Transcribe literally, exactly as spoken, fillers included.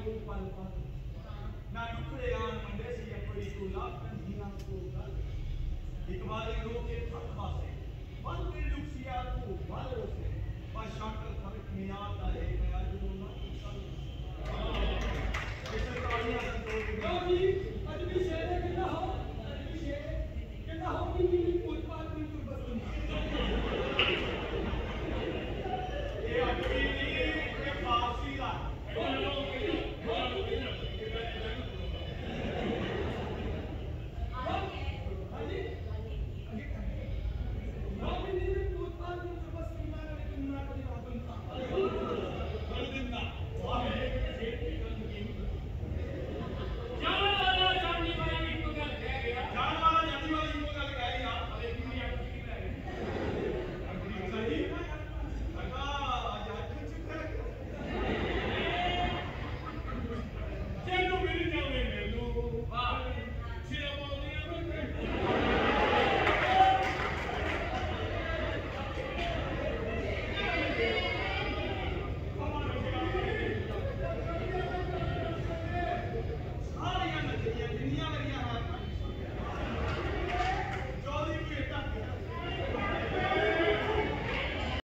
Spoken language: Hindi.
ਉਹ ਪਲ ਪਲ ਨਾ ਟੁਕੜੇ ਆਣ ਮੰਡੇ ਸੀ ਆਪਣੀ ਤੂੰ ਲਾਭ ਕੰਧੀਆਂ को गल एक बार लोग के थक पासे मन के लुक्सिया को बल से पर शाकर फर्क में आता है मैं आज जो ना चल इस तालियां संतोष